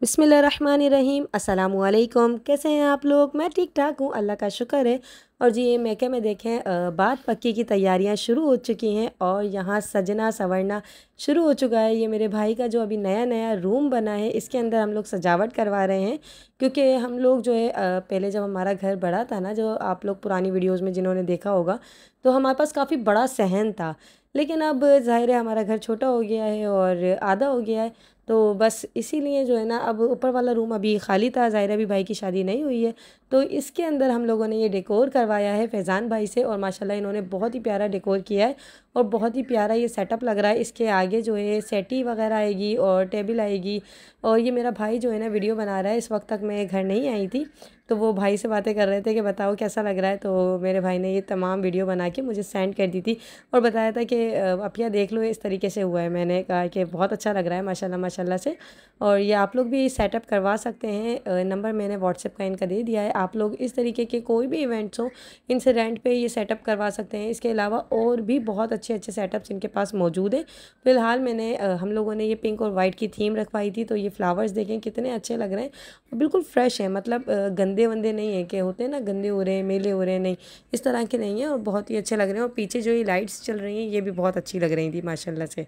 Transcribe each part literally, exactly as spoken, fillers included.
बिस्मिल्लाहिर्रहमानिर्रहीम। अस्सलामुअलैकुम। कैसे हैं आप लोग? मैं ठीक ठाक हूँ, अल्लाह का शुक्र है। और जी ये मेके में देखें बात पक्की की तैयारियां शुरू हो चुकी हैं और यहाँ सजना संवरना शुरू हो चुका है। ये मेरे भाई का जो अभी नया नया रूम बना है, इसके अंदर हम लोग सजावट करवा रहे हैं। क्योंकि हम लोग जो है पहले जब हमारा घर बड़ा था ना, जो आप लोग पुरानी वीडियोज़ में जिन्होंने देखा होगा, तो हमारे पास काफ़ी बड़ा सहन था। लेकिन अब ज़ाहिर है हमारा घर छोटा हो गया है और आधा हो गया है, तो बस इसीलिए जो है ना अब ऊपर वाला रूम अभी खाली था। ज़ाहिर है अभी भाई की शादी नहीं हुई है, तो इसके अंदर हम लोगों ने ये डेकोर करवाया है फैज़ान भाई से। और माशाल्लाह इन्होंने बहुत ही प्यारा डेकोर किया है और बहुत ही प्यारा ये सेटअप लग रहा है। इसके आगे जो है सेटी वगैरह आएगी और टेबल आएगी। और ये मेरा भाई जो है ना वीडियो बना रहा है, इस वक्त तक मैं घर नहीं आई थी, तो वो भाई से बातें कर रहे थे कि बताओ कैसा लग रहा है। तो मेरे भाई ने ये तमाम वीडियो बना के मुझे सेंड कर दी थी और बताया था कि अपिया देख लो इस तरीके से हुआ है। मैंने कहा कि बहुत अच्छा लग रहा है माशाल्लाह माशाल्लाह से। और ये आप लोग भी सेटअप करवा सकते हैं, नंबर मैंने व्हाट्सएप का इनका दे दिया है। आप लोग इस तरीके के कोई भी इवेंट्स हो, इनसे रेंट पे ये सेटअप करवा सकते हैं। इसके अलावा और भी बहुत अच्छे अच्छे सेटअप्स इनके पास मौजूद हैं। फ़िलहाल मैंने हम लोगों ने ये पिंक और वाइट की थीम रखवाई थी, तो ये फ्लावर्स देखें कितने अच्छे लग रहे हैं और बिल्कुल फ्रेश हैं। मतलब गंदे वंदे नहीं है कि होते हैं ना गंदे हो रहे हैं, मेले हो रहे हैं, नहीं इस तरह के नहीं है और बहुत ही अच्छे लग रहे हैं। और पीछे जो ये लाइट्स चल रही हैं ये भी बहुत अच्छी लग रही थी माशाल्लाह से।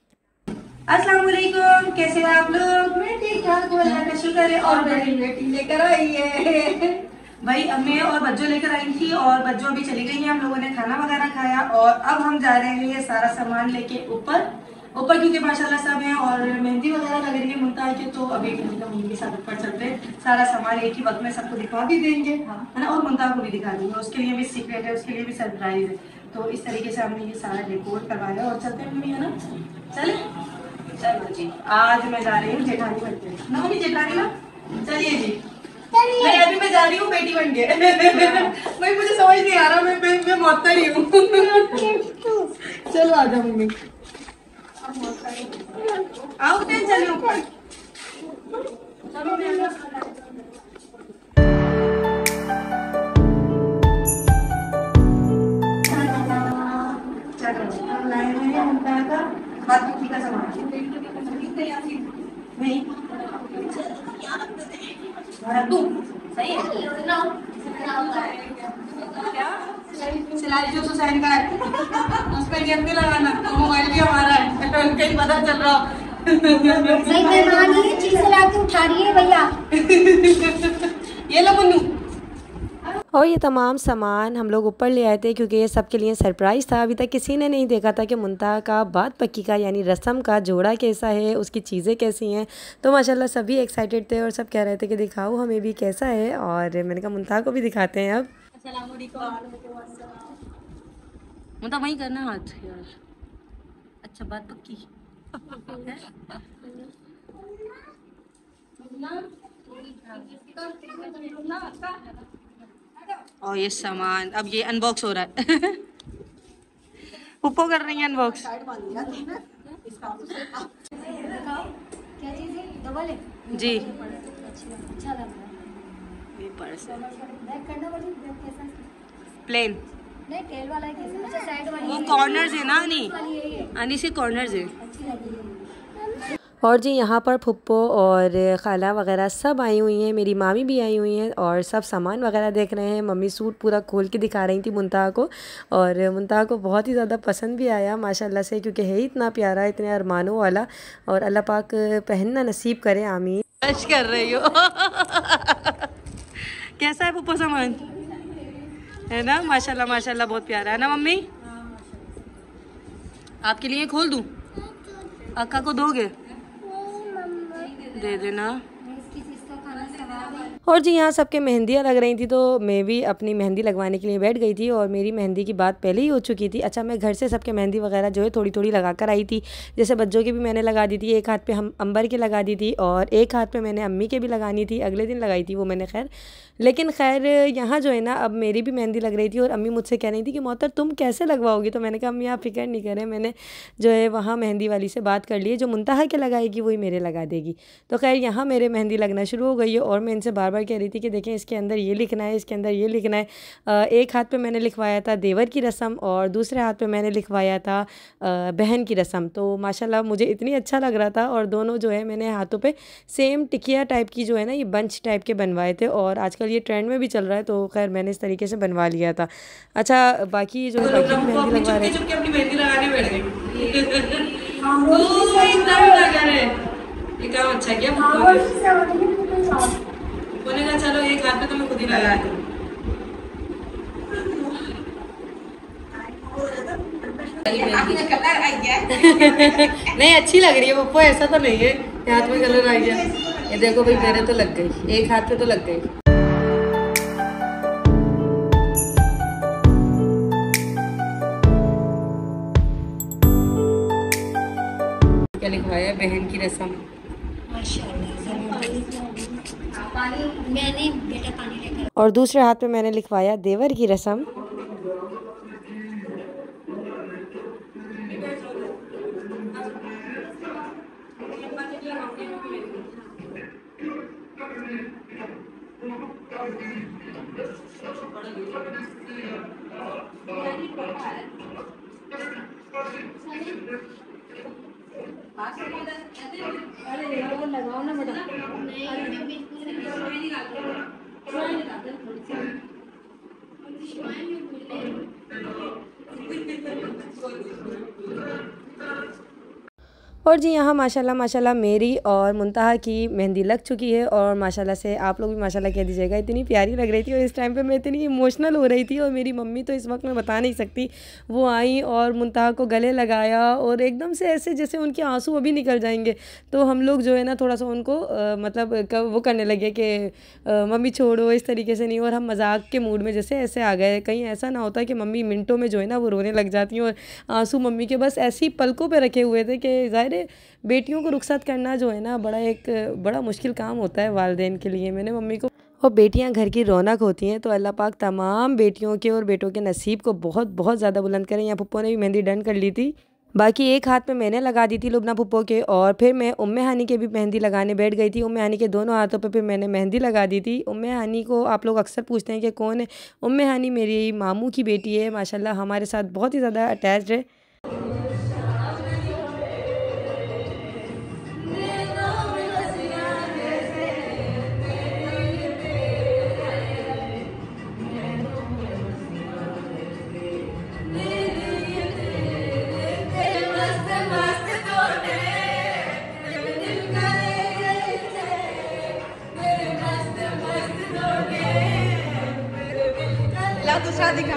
अस्सलाम वालेकुम, कैसे हैं आप लोग? मैं ठीक ठाक हूँ, अल्लाह का शुक्र है। और मेरी बेटी लेकर आई है भाई, मैं और बच्चों लेकर आई थी और बच्चों अभी चली गई हैं। हम लोगों ने खाना वगैरह खाया और अब हम जा रहे हैं ये सारा सामान लेके ऊपर ऊपर क्योंकि माशाल्लाह सब है और मेहंदी वगैरह लग रही है मुमता के, तो अभी मम्मी के साथ ऊपर चलते हैं। सारा सामान एक ही वक्त में सबको दिखा भी देंगे, है ना, और मुमता को भी दिखा देंगे। उसके लिए भी सीक्रेट है, उसके लिए भी सरप्राइज है। तो इस तरीके से हमने ये सारा डेकोर करवाया और चलते हैं मम्मी, है ना, चले। चलो जी, आज मैं जा रही हूँ जेठानी बन के ना, मम्मी जेठानी ना, चलिए जी। नहीं अभी मैं जा रही हूँ बेटी बन के भाई मुझे समझ नहीं आ रहा, मैं मैं, मैं मौतर ही हूँ चलो आ जाओ मम्मी, आओ फिर चलिए ऊपर। बात का सामान नहीं तू सही है क्या सिलाई जो सुसैन का है उस पर जेब भी लगाना, तो मोबाइल भी हमारा है कहीं पता चल रहा सही मेहमान ये चीजें लाके उठा रही है भैया ये लो मुन्नू। और ये तमाम सामान हम लोग ऊपर ले आए थे क्योंकि ये सबके लिए सरप्राइज़ था। अभी तक किसी ने नहीं देखा था कि मुंतहा का बात पक्की का यानी रस्म का जोड़ा कैसा है, उसकी चीज़ें कैसी हैं। तो माशाल्लाह सभी एक्साइटेड थे और सब कह रहे थे कि दिखाओ हमें भी कैसा है। और मैंने कहा मुंतहा को भी दिखाते हैं अब। मुंतहा वहीं करना हाथ यार। अच्छा बात पक्की और ये सामान अब ये अनबॉक्स हो रहा है पुप्पो कर रही है अनबॉक्स। क्या चीज है? डबल है जी, अच्छा लग रहा है। ये पर्स है बैक करना पड़ेगा, बैक कैसा? प्लेन, नहीं टेल वाला है कैसा? अच्छा साइड वाली वो कॉर्नर्स है ना अनी, वाली है ये, अनी से कॉर्नर्स है। अच्छी लगी है। और जी यहाँ पर फुप्पो और खाला वगैरह सब आई हुई हैं, मेरी मामी भी आई हुई हैं और सब सामान वगैरह देख रहे हैं। मम्मी सूट पूरा खोल के दिखा रही थी मुंतहा को और मुंतहा को बहुत ही ज़्यादा पसंद भी आया माशाल्लाह से, क्योंकि है ही इतना प्यारा, इतने अरमानों वाला। और अल्लाह पाक पहनना नसीब करे, आमीन। टच कर रही हो कैसा है पुप्पो सामान, है ना, माशाल्लाह माशाल्लाह बहुत प्यारा है ना मम्मी। आपके लिए खोल दूं, अक्का को दोगे? दे देना। और जी यहाँ सबके मेहंदियाँ लग रही थी, तो मैं भी अपनी मेहंदी लगवाने के लिए बैठ गई थी और मेरी मेहंदी की बात पहले ही हो चुकी थी। अच्छा मैं घर से सबके मेहंदी वगैरह जो है थोड़ी थोड़ी लगा कर आई थी। जैसे बच्चों की भी मैंने लगा दी थी, एक हाथ पे हम अंबर की लगा दी थी और एक हाथ पे मैंने अम्मी के भी लगानी थी, अगले दिन लगाई थी वो मैंने खैर। लेकिन खैर यहाँ जो है ना अब मेरी भी मेहंदी लग रही थी और अम्मी मुझसे कह रही थी कि मोहतर तुम कैसे लगवाओगी। तो मैंने कहा अम्मी आप फिक्र नहीं करें, मैंने जो है वहाँ मेहंदी वाली से बात कर ली है, जो मुंतहा के लगाएगी वही मेरे लगा देगी। तो खैर यहाँ मेरे मेहंदी लगना शुरू हो गई है और मैं इनसे बार बार कह रही थी कि देखें इसके अंदर ये लिखना है, इसके अंदर ये लिखना है। एक हाथ पे मैंने लिखवाया था देवर की रस्म और दूसरे हाथ पे मैंने लिखवाया था बहन की रस्म। तो माशाल्लाह मुझे इतनी अच्छा लग रहा था और दोनों जो है मैंने हाथों पे सेम टिकिया टाइप की जो है ना ये बंच टाइप के बनवाए थे और आजकल ये ट्रेंड में भी चल रहा है, तो खैर मैंने इस तरीके से बनवा लिया था। अच्छा बाकी जो है बाकी मेहंदी लगवा रहे थे, अपनी मेहंदी लगाने बैठ गई। वो एकदम लगा रहे, ये काम अच्छा किया बोले ना, चलो एक हाथ पे तो मैं खुद ही लगा दूं। नहीं अच्छी लग रही है पप्पू, ऐसा तो नहीं है हाथ में कलर आ गया। ये देखो भाई मेरे तो लग गई, एक हाथ पे तो लग गई। क्या लिखवाया है? बहन की रस्म। मैंने बेटा पानी लेकर, और दूसरे हाथ पे मैंने लिखवाया देवर की रस्म। और जी यहाँ माशाल्लाह माशाल्लाह मेरी और मुंतहा की मेहंदी लग चुकी है और माशाल्लाह से आप लोग भी माशाल्लाह कह दीजिएगा, इतनी प्यारी लग रही थी और इस टाइम पे मैं इतनी इमोशनल हो रही थी और मेरी मम्मी तो इस वक्त मैं बता नहीं सकती, वो आई और मुंतहा को गले लगाया और एकदम से ऐसे जैसे उनके आंसू अभी निकल जाएंगे। तो हम लोग जो है ना थोड़ा सा उनको आ, मतलब वो करने लगे कि मम्मी छोड़ो, इस तरीके से नहीं, और हम मजाक के मूड में जैसे ऐसे आ गए। कहीं ऐसा ना होता कि मम्मी मिनटों में जो है ना वो रोने लग जाती हैं और आंसू मम्मी के बस ऐसी पलकों पे रखे हुए थे कि ज़ाहिर बेटियों को रुखसत करना जो है ना बड़ा एक बड़ा मुश्किल काम होता है वालिदैन के लिए। मैंने मम्मी को, और बेटियां घर की रौनक होती हैं, तो अल्लाह पाक तमाम बेटियों के और बेटों के नसीब को बहुत बहुत ज़्यादा बुलंद करें। यहाँ पप्पो ने भी मेहंदी डन कर ली थी, बाकी एक हाथ पे मैंने लगा दी थी लुबना पप्पो के और फिर मैं उम्मे हानी के भी मेहंदी लगाने बैठ गई थी। उम्मे हानी के दोनों हाथों पे फिर मैंने मेहंदी लगा दी थी। उम्मे हानी को आप लोग अक्सर पूछते हैं कि कौन है, उम्मे हानी मेरी मामू की बेटी है, माशाल्लाह हमारे साथ बहुत ही ज़्यादा अटैच्ड है। दूसरा दिखा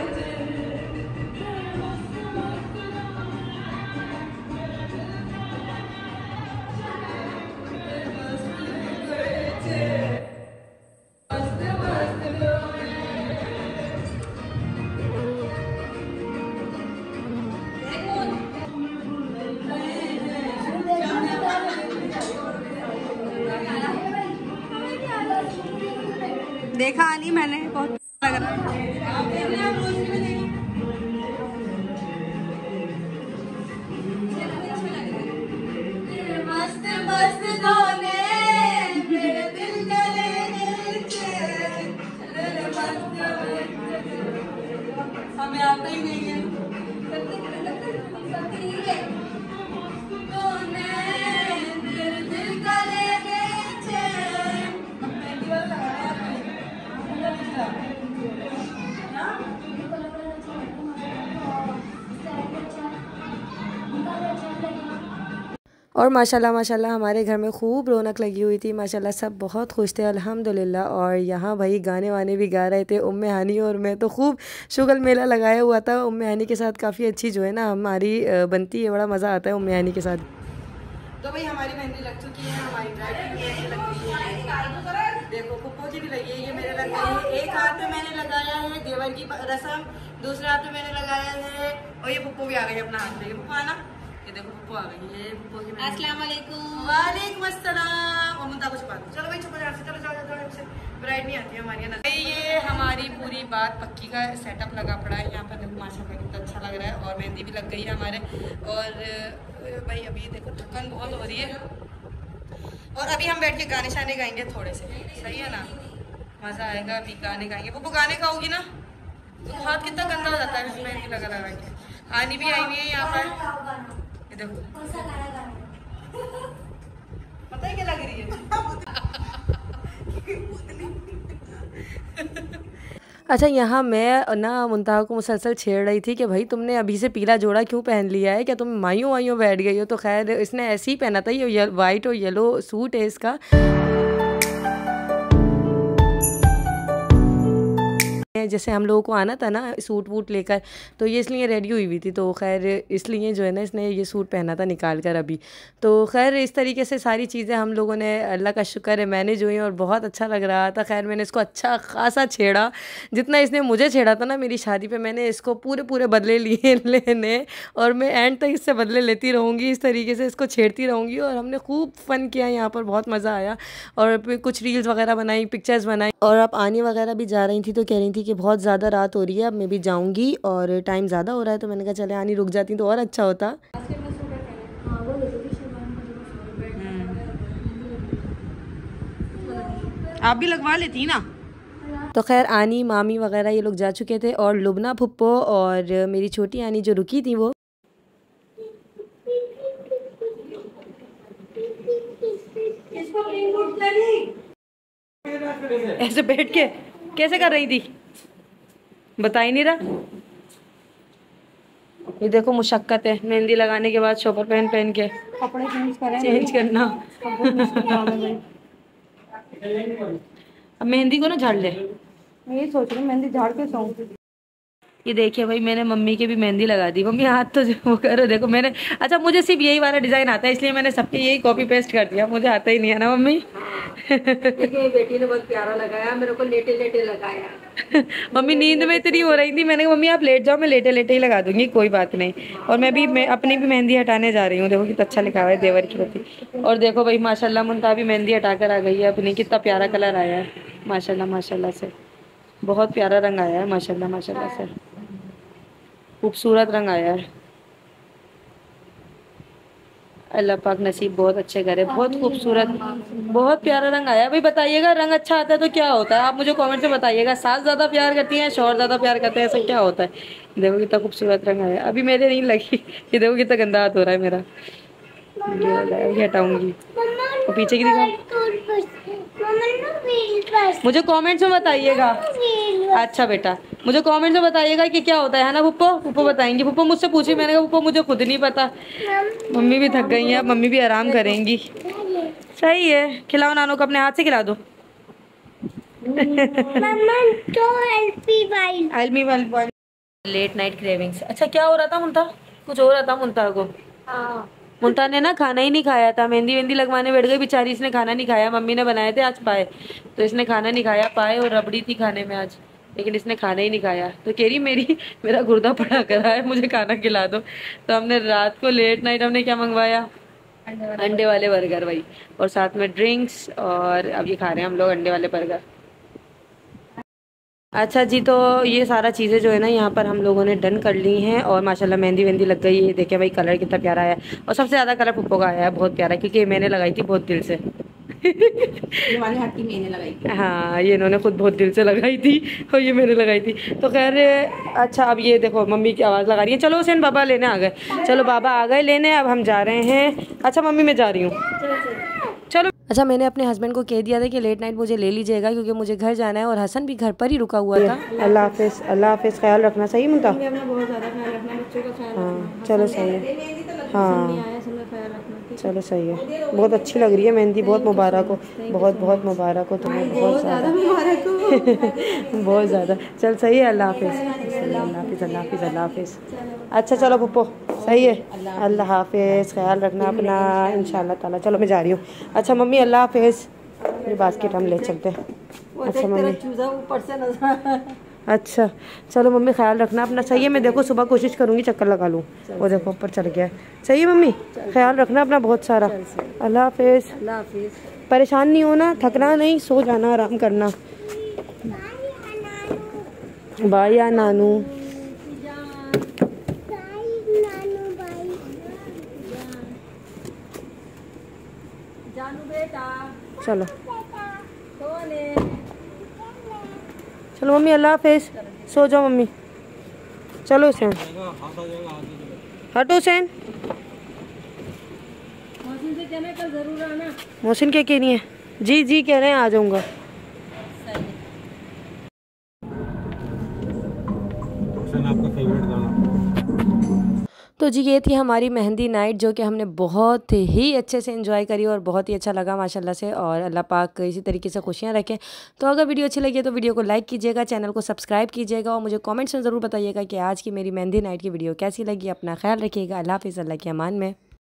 देखा नहीं मैंने, बहुत लग रहा है। हमें आता ही नहीं है। और माशाल्लाह माशाल्लाह हमारे घर में खूब रौनक लगी हुई थी, माशाल्लाह सब बहुत खुश थे अल्हम्दुलिल्लाह। और यहाँ भाई गाने वाने भी गा रहे थे उम्मे हानी और मैं, तो खूब शुगल मेला लगाया हुआ था। उम्मे हानी के साथ काफ़ी अच्छी जो है ना हमारी बनती है, बड़ा मज़ा आता है उम्मे हानी के साथ। तो भाई हमारी मेहंदी लग चुकी है, हमारी ड्राइविंग की मेहंदी लग गई है, देखो पप्पो की भी लगी है, ये मेरे लग गई है। एक हाथ में मैंने लगाया है देवर की रस्म, दूसरे हाथ में मैंने लगाया है, और ये पप्पो भी आ गई अपना हाथ लेके। पप्पो आना, ये देखो पप्पो आ गई है, पप्पो की अस्सलाम वालेकुम। वालेकुम अस्सलाम। और मुंता को छुपा दो, चलो भाई छुपो जाओ, चलो जाओ जाओ, से ब्राइड नहीं आती है हमारी ना। ये हमारी पूरी बात पक्की का सेटअप लगा पड़ा है यहाँ पर, देखो माशाल्लाह कितना अच्छा लग रहा है। और मेहंदी भी लग गई है हमारे। और भाई अभी देखो थकन बहुत हो रही है, और अभी हम बैठ के गाने शाने गाएंगे थोड़े से, सही है ना, मज़ा आएगा। अभी गाने गाएंगे। वो गाने गाओगी ना तो हाथ कितना गंदा हो जाता है मेहंदी लगा लगा के। आनी भी आई हुई है यहाँ पर, ये देखो पता है क्या लग रही है। अच्छा, यहाँ मैं ना मुंतहा को मुसलसल छेड़ रही थी कि भाई तुमने अभी से पीला जोड़ा क्यों पहन लिया है, क्या तुम मायूं वायूं बैठ गई हो। तो खैर इसने ऐसे ही पहना था, ये वाइट और येलो सूट है इसका। जैसे हम लोगों को आना था ना सूट वूट लेकर, तो ये इसलिए रेडी हुई हुई थी। तो खैर इसलिए जो है ना इसने ये सूट पहना था निकाल कर अभी। तो खैर इस तरीके से सारी चीज़ें हम लोगों ने, अल्लाह का शुक्र है, मैंने जो है और बहुत अच्छा लग रहा था। खैर मैंने इसको अच्छा खासा छेड़ा, जितना इसने मुझे छेड़ा था ना मेरी शादी पे, मैंने इसको पूरे पूरे बदले लिए लेने, और मैं एंड तक इससे बदले लेती रहूँगी। इस तरीके से इसको छेड़ती रहूँगी। और हमने खूब फ़न किया यहाँ पर, बहुत मज़ा आया। और फिर कुछ रील्स वगैरह बनाई, पिक्चर्स बनाई। और अब आने वगैरह भी जा रही थी तो कह रही थी कि बहुत ज़्यादा रात हो रही है, अब मैं भी जाऊंगी और टाइम ज़्यादा हो रहा है। तो मैंने कहा चले आनी रुक जाती तो और अच्छा होता। आप भी लगवा लेती ना। तो खैर आनी, मामी वगैरह ये लोग जा चुके थे, और लुबना फुप्पो और मेरी छोटी आनी जो रुकी थी वो। ऐसे बैठ के कैसे कर रही थी बता ही नहीं रहा। ये देखो मुशक्कत है मेहंदी लगाने के बाद शॉपर पहन पहन के कपड़े चेंज करें, चेंज करना। अब मेहंदी को ना झाड़ ले, मैं ये सोच रही हूँ मेहंदी झाड़ के सोऊं। ये देखिए भाई मैंने मम्मी के भी मेहंदी लगा दी। मम्मी हाथ तो वो करो, देखो मैंने, अच्छा मुझे सिर्फ यही वाला डिज़ाइन आता है इसलिए मैंने सबके यही कॉपी पेस्ट कर दिया, मुझे आता ही नहीं है ना मम्मी। देखिए बेटी ने बहुत प्यारा लगाया, मेरे को लेटे लेटे लगाया। मम्मी नींद में इतनी हो रही थी, मैंने कहा मम्मी आप लेट जाओ, मैं लेटे लेटे ही लगा दूंगी, कोई बात नहीं। और मैं भी मैं अपनी भी मेहंदी हटाने जा रही हूँ। देखो कितना अच्छा लिखा हुआ है देवर की होती। और देखो भाई माशाल्लाह मुंतहा भी मेहंदी हटा कर आ गई है अपनी। कितना प्यारा कलर आया है माशाल्लाह माशाल्लाह से, बहुत प्यारा रंग आया है माशाल्लाह माशाल्लाह से, खूबसूरत रंग आया है। अल्लाह पाक नसीब बहुत अच्छे करे, बहुत खूबसूरत, बहुत प्यारा रंग आया। भाई बताइएगा रंग अच्छा आता है तो क्या होता है, आप मुझे कमेंट में बताइएगा। सास ज़्यादा प्यार करती हैं, शौहर ज़्यादा प्यार करते हैं, ऐसा क्या होता है। देखो कितना खूबसूरत रंग आया। अभी मेरे नहीं लगी, ये देखो कितना गंदा हाथ हो रहा है मेरा, ये हटाऊंगी। और पीछे की दिखा, मुझे कमेंट्स में बताइएगा। अच्छा बेटा मुझे कमेंट में बताइएगा कि क्या होता है ना पुप्पो। पुप्पो बताएंगी। पुप्पो मुझसे पूछी, मैंने कहा पुप्पो मुझे खुद नहीं पता। मम्मी भी थक गई हैं, मम्मी भी आराम करेंगी। सही है, खिलाओ नानू को, अपने हाथ से खिला दो। Late night cravings. अच्छा क्या हो रहा था मुंतहा, कुछ हो रहा था मुंतहा को। मुंतहा ने ना खाना ही नहीं खाया था, मेहंदी वेंदी लगवाने बैठ गई बेचारी, इसने खाना नहीं खाया। मम्मी ने बनाए थे आज पाए, तो इसने खाना नहीं खाया। पाए और रबड़ी थी खाने में आज, लेकिन इसने खाना ही नहीं खाया। तो कह रही मेरी मेरा गुर्दा पड़ा करा है, मुझे खाना खिला दो। तो हमने रात को लेट नाइट हमने क्या मंगवाया, अंडे वाले बर्गर भाई, और साथ में ड्रिंक्स। और अब ये खा रहे हैं हम लोग अंडे वाले बर्गर। अच्छा जी, तो ये सारा चीज़ें जो है ना यहाँ पर हम लोगों ने डन कर ली हैं। और माशाल्लाह मेहंदी वेंदी लग गई है। देखिए भाई कलर कितना प्यारा आया है, और सबसे ज़्यादा कलर पुप्पो का आया है, बहुत प्यारा, क्योंकि मैंने लगाई थी बहुत दिल से। ये वाली हाथ की मैंने लगाई थी। हाँ ये इन्होंने खुद बहुत दिल से लगाई थी और ये मैंने लगाई थी। तो खैर अच्छा अब ये देखो मम्मी की आवाज़ लगा रही है। चलो हुसैन बाबा लेने आ गए, चलो बाबा आ गए लेने, अब हम जा रहे हैं। अच्छा मम्मी मैं जा रही हूँ, चलो। अच्छा मैंने अपने हस्बैंड को कह दिया था कि लेट नाइट मुझे ले लीजिएगा, क्योंकि मुझे घर जाना है, और हसन भी घर पर ही रुका हुआ था। अल्लाह हाफिज़, अल्लाह हाफिज़, ख्याल रखना। सही मुंतहा, बहुत ज़्यादा ख्याल रखना, बच्चों का ख्याल हाँ चलो सही है, हाँ चलो सही है। बहुत अच्छी लग रही है मेहंदी, बहुत मुबारक हो, बहुत बहुत मुबारक हो तुम्हें, बहुत ज़्यादा बहुत ज़्यादा। चल सही है, अल्लाह हाफिज़, अल्लाह हाफिज़, अल्लाह हाफिज़, अल्लाह हाफिज़। अच्छा चलो पुप्पो सही है, अल्लाह हाफिज़, ख्याल रखना अपना इंशाल्लाह ताला। चलो मैं जा रही हूँ। अच्छा मम्मी अल्लाह हाफिज़, ये बास्केट हम ले चलते हैं। अच्छा मम्मी ऊपर से नजर। अच्छा चलो मम्मी ख्याल रखना अपना। सही है, मैं देखो सुबह कोशिश करूँगी चक्कर लगा लूँ। वो देखो ऊपर चल गया। सही है मम्मी, ख्याल रखना अपना बहुत सारा। अल्लाह हाफिज़, अल्लाह हाफिज़। परेशान नहीं होना, थकना नहीं, सो जाना, आराम करना। बाय या नानू। जानू बेटा चलो चलो मम्मी, अल्लाह हाफिज़, सो जाओ मम्मी। चलो हुसैन, हटो हुसैन। मोहसिन से कहना कल ज़रूर आना। मोहसिन क्या कह रही है? जी जी कह रहे हैं, आ जाऊँगा। आपका फेवरेट गाना? तो जी ये थी हमारी मेहंदी नाइट, जो कि हमने बहुत ही अच्छे से एंजॉय करी और बहुत ही अच्छा लगा माशाल्लाह से। और अल्लाह पाक इसी तरीके से खुशियाँ रखें। तो अगर वीडियो अच्छी लगी तो वीडियो को लाइक कीजिएगा, चैनल को सब्सक्राइब कीजिएगा और मुझे कमेंट्स में ज़रूर बताइएगा कि आज की मेरी मेहंदी नाइट की वीडियो कैसी लगी। अपना ख्याल रखिएगा। अल्लाह हाफिज़, अल्लाह के अमान में।